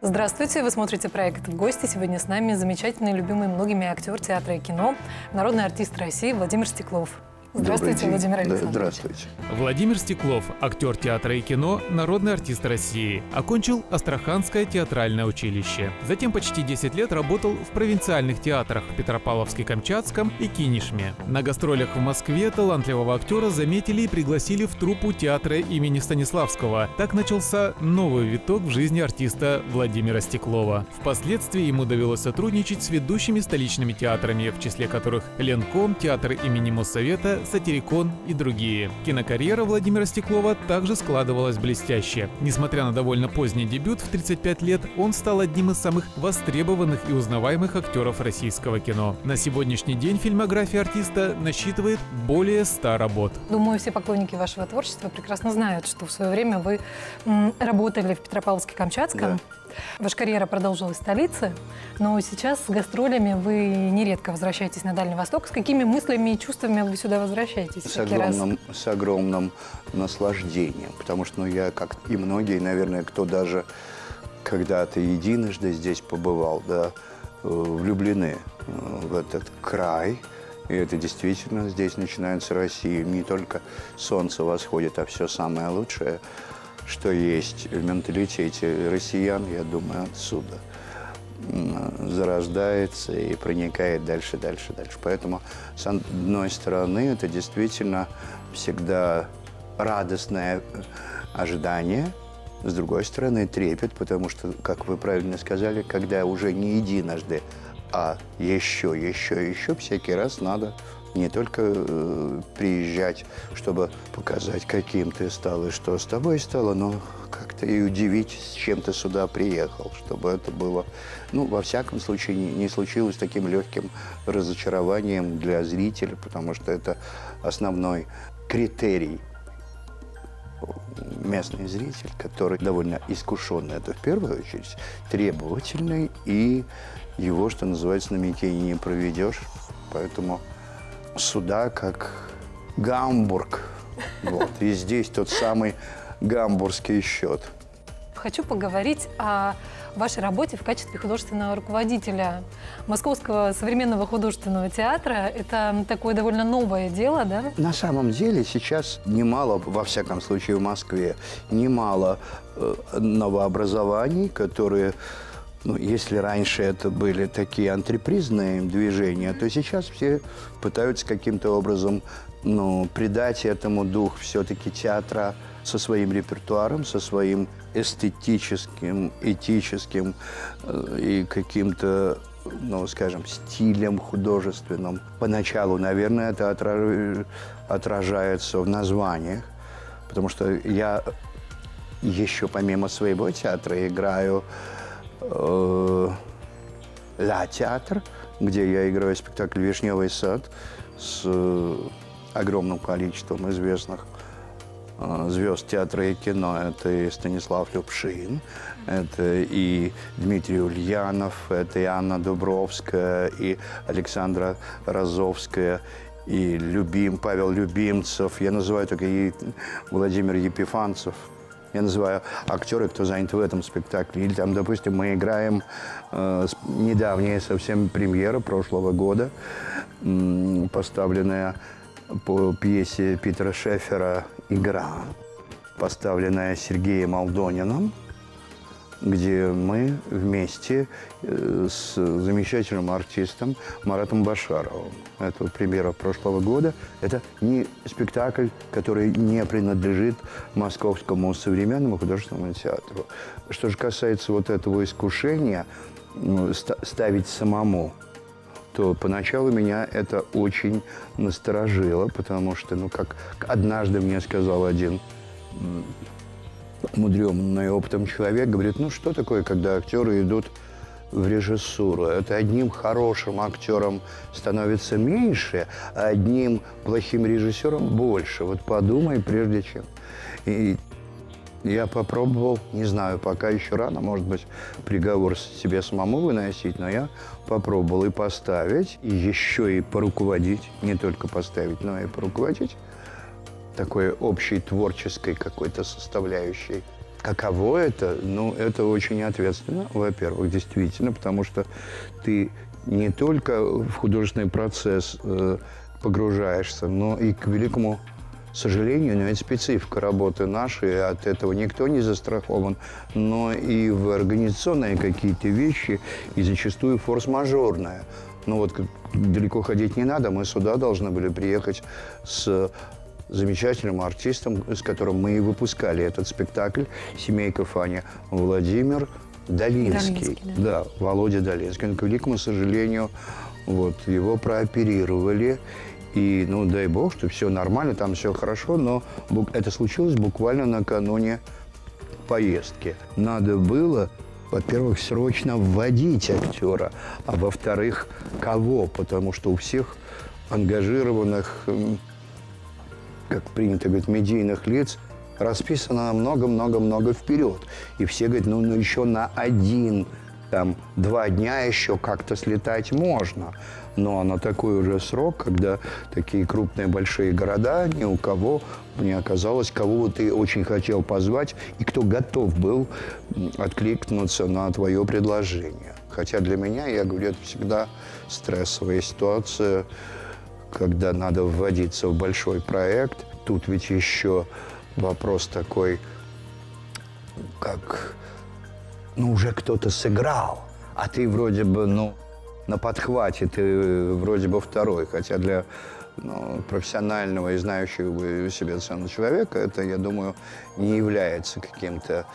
Здравствуйте, вы смотрите проект «Гости». Сегодня с нами замечательный, любимый многими актер театра и кино, народный артист России Владимир Стеклов. Здравствуйте, Владимир Александрович. Здравствуйте. Владимир Стеклов, актер театра и кино, народный артист России. Окончил Астраханское театральное училище. Затем почти 10 лет работал в провинциальных театрах Петропавловске-Камчатском и Кинешме. На гастролях в Москве талантливого актера заметили и пригласили в труппу театра имени Станиславского. Так начался новый виток в жизни артиста Владимира Стеклова. Впоследствии ему довелось сотрудничать с ведущими столичными театрами, в числе которых Ленком, театр имени Моссовета, Сатирикон и другие. Кинокарьера Владимира Стеклова также складывалась блестяще. Несмотря на довольно поздний дебют в 35 лет, он стал одним из самых востребованных и узнаваемых актеров российского кино. На сегодняшний день фильмография артиста насчитывает более 100 работ. Думаю, все поклонники вашего творчества прекрасно знают, что в свое время вы работали в Петропавловске-Камчатском. Да. Ваша карьера продолжилась в столице, но сейчас с гастролями вы нередко возвращаетесь на Дальний Восток. С какими мыслями и чувствами вы сюда возвращаетесь? С огромным наслаждением, потому что я, как и многие, наверное, кто даже когда-то единожды здесь побывал, да, влюблены в этот край. И это действительно здесь начинается Россия. Не только солнце восходит, а все самое лучшее, что есть в менталитете россиян, я думаю, отсюда зарождается и проникает дальше. Поэтому, с одной стороны, это действительно всегда радостное ожидание, с другой стороны, трепет, потому что, как вы правильно сказали, когда уже не единожды, а еще, всякий раз надо не только приезжать, чтобы показать, каким ты стал и что с тобой стало, но как-то и удивить, с чем ты сюда приехал, чтобы это было, во всяком случае, не случилось таким легким разочарованием для зрителя, потому что это основной критерий. Местный зритель, который довольно искушенный, это в первую очередь, требовательный, и его, что называется, на мякине не проведешь, поэтому сюда как Гамбург. Вот. И здесь тот самый гамбургский счет. Хочу поговорить о вашей работе в качестве художественного руководителя Московского современного художественного театра. Это такое довольно новое дело, да? На самом деле сейчас немало, во всяком случае в Москве, немало новообразований, которые... если раньше это были такие антрепризные движения, то сейчас все пытаются каким-то образом придать этому дух все-таки театра со своим репертуаром, со своим эстетическим, этическим и каким-то, скажем, стилем художественным. Поначалу, наверное, это отражается в названиях, потому что я еще помимо своего театра играю Ла-театр, где я играю спектакль «Вишневый сад» с огромным количеством известных звезд театра и кино. Это и Станислав Любшин, это и Дмитрий Ульянов, это и Анна Дубровская, и Александра Розовская, и Павел Любимцев. Я называю только и Владимир Епифанцев. Я называю актеры, кто занят в этом спектакле. Или там, допустим, мы играем недавняя совсем премьера прошлого года, поставленная по пьесе Питера Шеффера «Игра», поставленная Сергеем Алдониным, где мы вместе с замечательным артистом Маратом Башаровым. Это премьера прошлого года. Это не спектакль, который не принадлежит Московскому современному художественному театру. Что же касается вот этого искушения ставить самому, то поначалу меня это очень насторожило, потому что, как однажды мне сказал один умудренный опытом человек, говорит, что такое, когда актеры идут в режиссуру? Это одним хорошим актером становится меньше, а одним плохим режиссером больше. Вот подумай, прежде чем. И я попробовал, не знаю, пока еще рано, может быть, приговор себе самому выносить, но я попробовал и поставить, и еще и поруководить, не только поставить, но и поруководить такой общей творческой какой-то составляющей Каково это? Ну, это очень ответственно, во-первых, действительно, потому что ты не только в художественный процесс погружаешься, но и, к великому сожалению, но это специфика работы нашей, и от этого никто не застрахован, но и в организационные какие-то вещи, и зачастую форс-мажорные. Ну вот далеко ходить не надо, мы сюда должны были приехать с замечательным артистом, с которым мы и выпускали этот спектакль «Семейка Фаня», Владимир Долинский. Да, Володя Долинский. Но, к великому сожалению, вот, его прооперировали. И, ну, дай бог, что все нормально, там все хорошо, но это случилось буквально накануне поездки. Надо было, во-первых, срочно вводить актера, а во-вторых, кого? Потому что у всех ангажированных, как принято говорить, медийных лиц расписано на много-много-много вперед. И все говорят, ну еще на 1, там, 2 дня еще как-то слетать можно. Но на такой уже срок, когда такие крупные большие города, ни у кого не оказалось, кого ты очень хотел позвать и кто готов был откликнуться на твое предложение. Хотя для меня, я говорю, это всегда стрессовая ситуация, когда надо вводиться в большой проект. Тут ведь еще вопрос такой, как, ну, уже кто-то сыграл, а ты вроде бы, ну, на подхвате, ты вроде бы второй. Хотя для профессионального и знающего себя цену человека это, я думаю, не является каким-то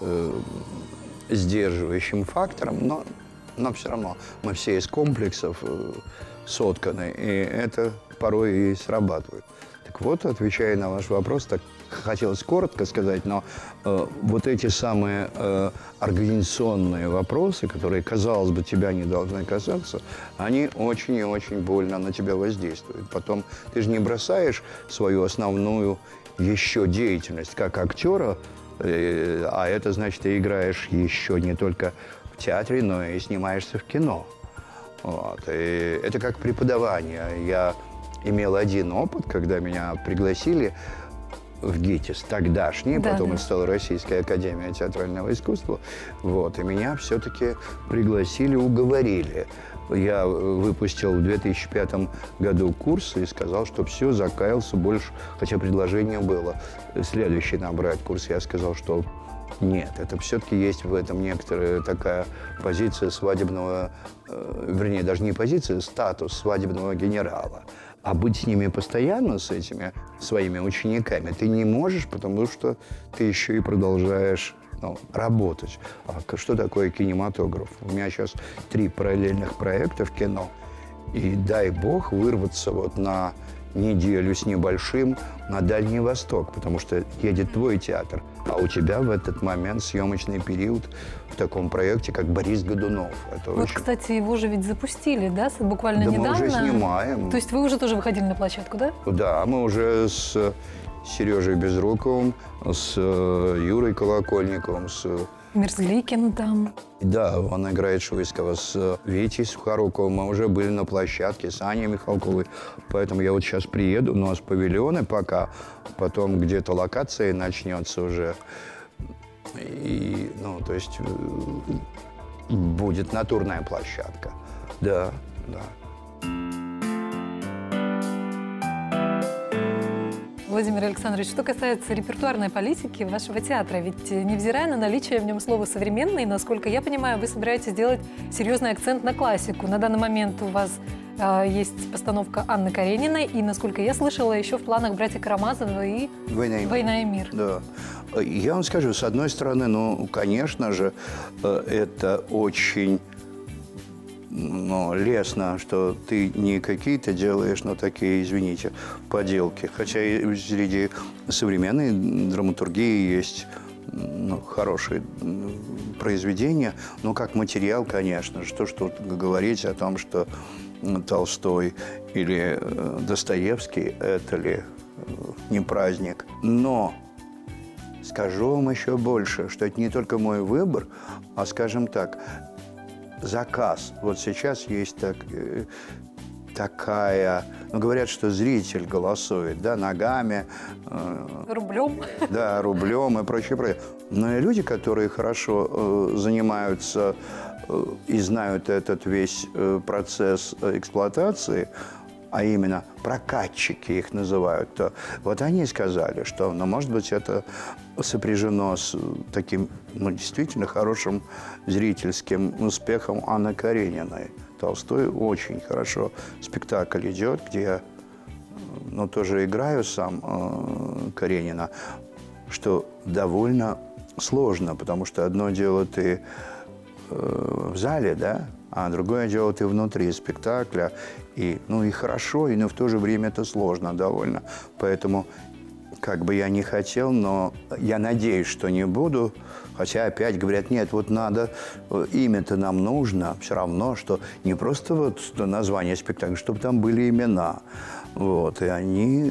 сдерживающим фактором, но все равно мы все из комплексов сотканы, и это порой и срабатывает. Так вот, отвечая на ваш вопрос, так хотелось коротко сказать, но вот эти самые организационные вопросы, которые, казалось бы, тебя не должны касаться, они очень и очень больно на тебя воздействуют. Потом ты же не бросаешь свою основную еще деятельность как актера, а это значит, ты играешь еще не только в театре, но и снимаешься в кино. Вот. И это как преподавание. Я имел один опыт, когда меня пригласили в ГИТИС, тогдашний, потом это стала Российская академия театрального искусства. Вот, и меня все-таки пригласили, уговорили. Я выпустил в 2005 году курс и сказал, что все, закаялся больше, хотя предложение было следующий набрать курс. Я сказал, что нет, это все-таки есть в этом некоторая такая позиция свадебного, вернее, даже не позиция, статус свадебного генерала. А быть с ними постоянно, с этими своими учениками, ты не можешь, потому что ты еще и продолжаешь работать. А что такое кинематограф? У меня сейчас 3 параллельных проекта в кино. И дай бог вырваться вот на неделю с небольшим на Дальний Восток, потому что едет твой театр, а у тебя в этот момент съемочный период в таком проекте, как Борис Годунов. Это вот, очень... кстати, его же ведь запустили, да, буквально недавно? Да, мы уже снимаем. То есть вы уже тоже выходили на площадку, да? Да, мы уже с Сережей Безруковым, с Юрой Колокольниковым, с... Мерзликин там. Да, он играет Шуйского. С Витей Сухоруковым мы уже были на площадке, с Аней Михалковой. Поэтому я вот сейчас приеду, но с павильона пока. Потом где-то локация начнется уже. И, то есть будет натурная площадка. Да, да. Владимир Александрович, что касается репертуарной политики вашего театра, ведь невзирая на наличие в нем слова «современный», насколько я понимаю, вы собираетесь сделать серьезный акцент на классику. На данный момент у вас есть постановка Анны Карениной, и, насколько я слышала, еще в планах братья Карамазовы и «Война и мир». Да. Я вам скажу, с одной стороны, конечно же, это очень... лестно, что ты не какие-то делаешь, но такие, извините, поделки. Хотя и среди современной драматургии есть хорошие произведения, но как материал, конечно же. Что говорить о том, что Толстой или Достоевский – это ли не праздник. Но скажу вам еще больше, что это не только мой выбор, а, скажем так, заказ. Вот сейчас есть такая... Ну, говорят, что зритель голосует, да, ногами. Рублем. Да, рублем и прочее, прочее. Но и люди, которые хорошо занимаются и знают этот весь процесс эксплуатации, а именно прокатчики их называют, то вот они сказали, что, ну, может быть, это сопряжено с таким, ну, действительно хорошим зрительским успехом Анны Карениной. Толстой очень хорошо спектакль идет, где я, ну, тоже играю сам Каренина, что довольно сложно, потому что одно дело ты в зале, да, а другое дело ты внутри спектакля, и, ну, и хорошо, но в то же время это сложно довольно. Поэтому, как бы я не хотел, но я надеюсь, что не буду. Хотя опять говорят, нет, вот надо, имя-то нам нужно, все равно, что не просто вот название спектакля, чтобы там были имена. Вот, и они,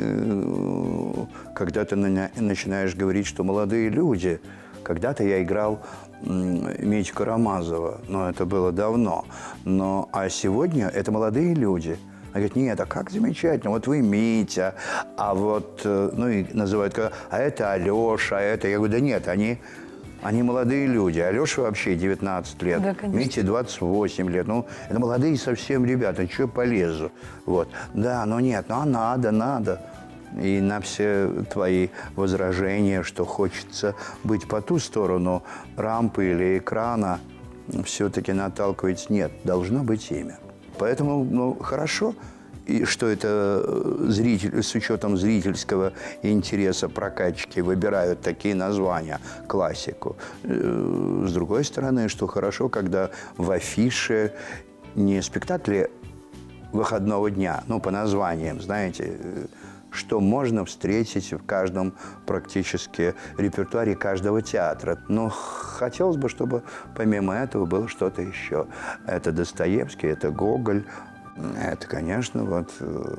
когда ты начинаешь говорить, что молодые люди, когда-то я играл Митю Карамазова, но это было давно. А сегодня это молодые люди. Они говорят, нет, а как замечательно, вот вы Митя, а вот, ну и называют, а это Алеша, а это... Я говорю, да нет, они молодые люди. Алёше вообще 19 лет, да, Мите 28 лет. Ну, это молодые совсем ребята, что я полезу? Вот. Да, но нет, ну а надо. И на все твои возражения, что хочется быть по ту сторону рампы или экрана, все-таки наталкивать нет, должно быть имя. Поэтому, ну, хорошо, и что это зритель, с учетом зрительского интереса прокатчики выбирают такие названия, классику. С другой стороны, что хорошо, когда в афише не спектакли выходного дня, ну, по названиям, знаете, что можно встретить в каждом практически репертуаре каждого театра. Но хотелось бы, чтобы помимо этого было что-то еще. Это Достоевский, это Гоголь, это, конечно, вот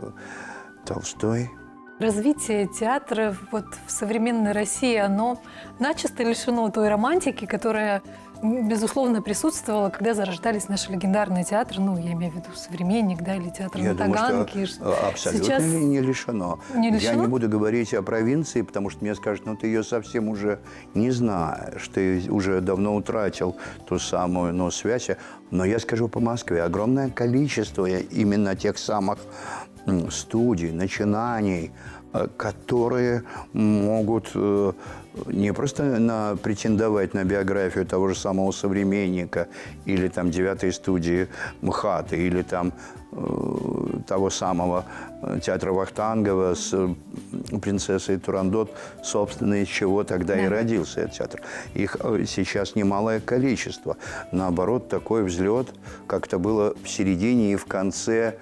Толстой. Развитие театра вот в современной России, оно начисто лишено той романтики, которая, безусловно, присутствовала, когда зарождались наши легендарные театры. Ну, я имею в виду «Современник», да, или театр на Таганке. Я думаю, что абсолютно сейчас не лишено. Я не буду говорить о провинции, потому что мне скажут, ну, ты ее совсем уже не знаешь, ты уже давно утратил ту самую, ну, связь. Но я скажу по Москве, огромное количество именно тех самых студий, начинаний, которые могут не просто претендовать на биографию того же самого «Современника» или там 9-й студии МХАТа, или там того самого театра Вахтангова с принцессой Турандот, собственно, из чего тогда и родился этот театр. Их сейчас немалое количество. Наоборот, такой взлет, как это было в середине и в конце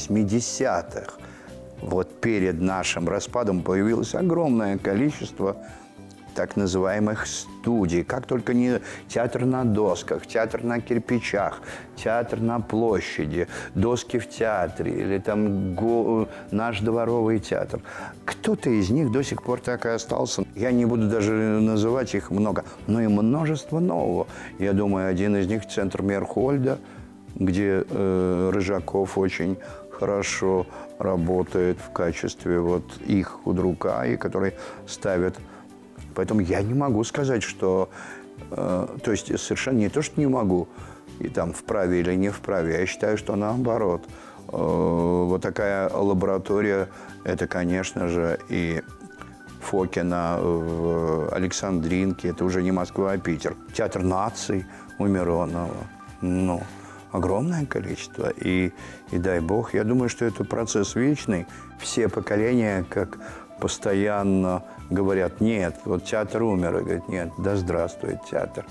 80-х. Вот перед нашим распадом появилось огромное количество так называемых студий. Как только не театр на досках, театр на кирпичах, театр на площади, доски в театре или там наш дворовый театр. Кто-то из них до сих пор так и остался. Я не буду даже называть их много, но и множество нового. Я думаю, один из них – центр Мейерхольда, где Рыжаков очень хорошо работает в качестве вот их худрука, и который ставит. Поэтому я не могу сказать, что... то есть совершенно не то, что не могу, и там вправе или не вправе. Я считаю, что наоборот. Вот такая лаборатория, это, конечно же, и Фокина в Александринке, это уже не Москва, а Питер. Театр наций у Миронова. Ну, огромное количество. И дай бог, я думаю, что это процесс вечный. Все поколения, как постоянно говорят, нет, вот театр умер. И говорят, нет, да здравствует театр.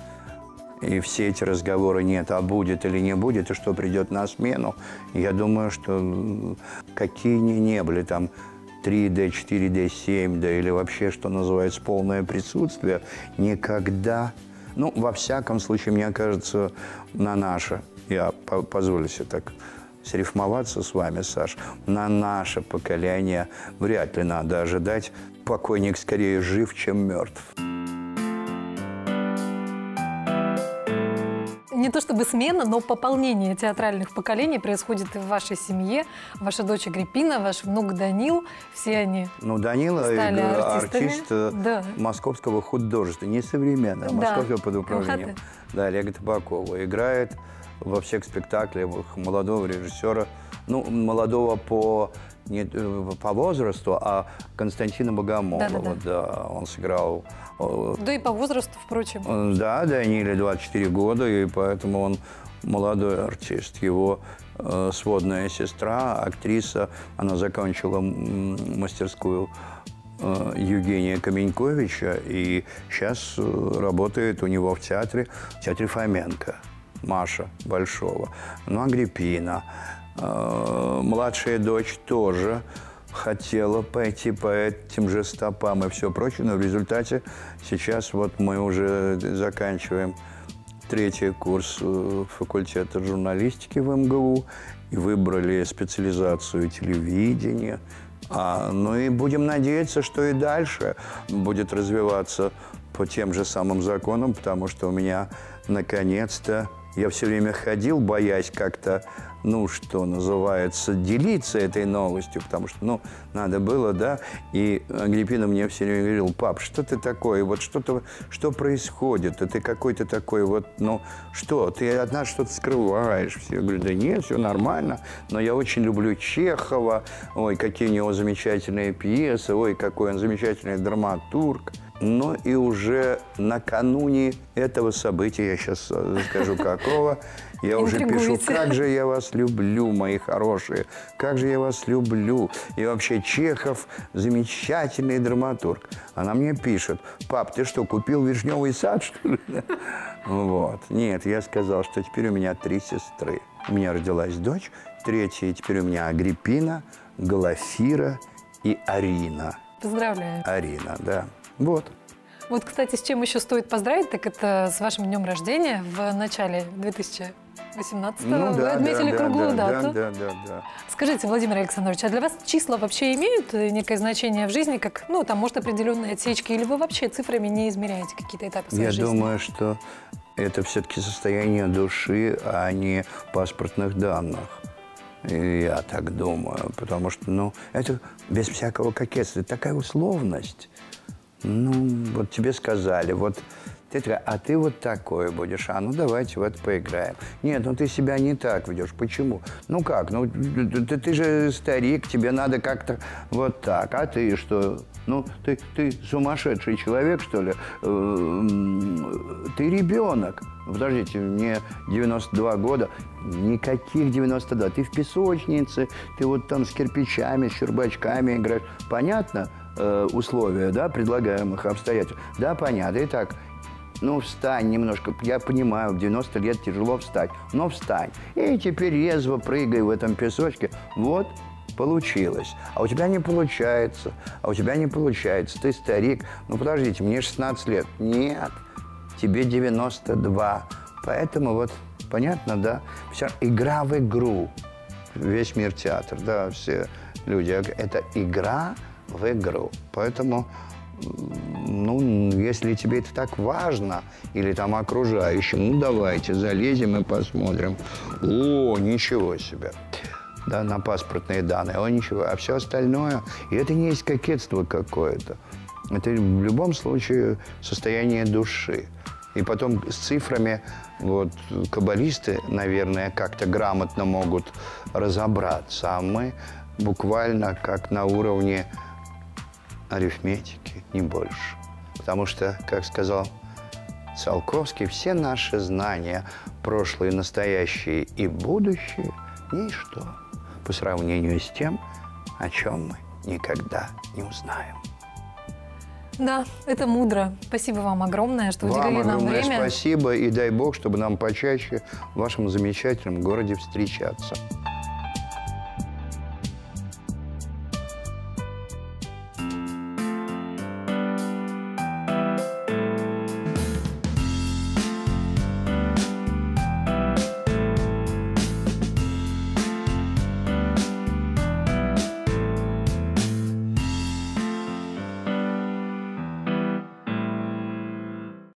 И все эти разговоры, нет, а будет или не будет, и что придет на смену. Я думаю, что какие не были там 3D, 4D, 7D или вообще, что называется, полное присутствие, никогда, ну, во всяком случае, мне кажется, на наше, я позволю себе так срифмоваться с вами, Саш, на наше поколение вряд ли надо ожидать. Покойник скорее жив, чем мертв. не то чтобы смена, но пополнение театральных поколений происходит и в вашей семье. Ваша дочь Агриппина, ваш внук Данил, все они Ну, Данила стали артист да. московского художества, не современного, Да. московского под управлением. МХАТ. Да, Олега Табакова. Играет во всех спектаклях молодого режиссера, ну, молодого не по возрасту, а Константина Богомолова. Да, он сыграл... Да и по возрасту, впрочем. Да, Даниле 24 года, и поэтому он молодой артист. Его сводная сестра, актриса, она закончила мастерскую Евгения Каменьковича, и сейчас работает у него в театре Фоменко, Маша Большого. Ну, Агриппина. Младшая дочь тоже хотела пойти по этим же стопам и все прочее, но в результате сейчас вот мы уже заканчиваем 3-й курс факультета журналистики в МГУ и выбрали специализацию телевидения. Ну и будем надеяться, что и дальше будет развиваться по тем же самым законам, потому что у меня наконец-то, я все время ходил, боясь как-то, ну, что называется, делиться этой новостью, потому что, ну, надо было, да, и Агриппина мне все время говорил: пап, что ты такое, вот что происходит, ты какой-то такой вот, ну, что, ты от нас что-то скрываешь, все, я говорю: да нет, все нормально, но я очень люблю Чехова, ой, какие у него замечательные пьесы, ой, какой он замечательный драматург. Но и уже накануне этого события, я сейчас скажу какого, я уже пишу: как же я вас люблю, мои хорошие, как же я вас люблю. И вообще Чехов замечательный драматург. Она мне пишет: пап, ты что, купил вишневый сад, что ли? Вот. Нет, я сказал, что теперь у меня 3 сестры. У меня родилась дочь, 3-я, теперь у меня Агриппина, Глафира и Арина. Поздравляю. Арина, да. Вот. Вот, кстати, с чем еще стоит поздравить, так это с вашим днем рождения в начале 2018-го. Вы отметили круглую дату. Да. Скажите, Владимир Александрович, а для вас числа вообще имеют некое значение в жизни, как, ну, там, может, определенные отсечки, или вы вообще цифрами не измеряете какие-то этапы своей жизни? Я думаю, что это все-таки состояние души, а не паспортных данных. И я так думаю, потому что, ну, это без всякого кокетства, такая условность. Ну, вот тебе сказали, вот ты такая: а ты вот такой будешь, ну давайте в это поиграем. Нет, ну ты себя не так ведешь. Почему? Ну как? Ну ты же старик, тебе надо как-то вот так. А ты что? Ну ты сумасшедший человек, что ли? Ты ребенок. Подождите, мне 92 года, никаких 92. Ты в песочнице, ты вот там с кирпичами, с щербачками играешь. Понятно? Условия, да, предлагаемых обстоятельств. Да, понятно. Итак, ну, встань немножко. Я понимаю, в 90 лет тяжело встать, но встань. И теперь резво прыгай в этом песочке. Вот, получилось. А у тебя не получается. Ты старик. Ну, подождите, мне 16 лет. Нет, тебе 92. Поэтому вот, понятно, да? Вся игра в игру. Весь мир театр, да, все люди. Это игра в игру. Поэтому, ну, если тебе это так важно, или там окружающим, ну, давайте залезем и посмотрим. О, ничего себе. Да, на паспортные данные. О, ничего. А все остальное, и это не есть кокетство какое-то. Это в любом случае состояние души. И потом с цифрами, вот, каббалисты, наверное, как-то грамотно могут разобраться. А мы буквально как на уровне арифметики, не больше. Потому что, как сказал Циолковский, все наши знания, прошлые, настоящие и будущие, ничто по сравнению с тем, о чем мы никогда не узнаем. Да, это мудро. Спасибо вам огромное, что уделили нам время. Вам огромное спасибо, и дай бог, чтобы нам почаще в вашем замечательном городе встречаться.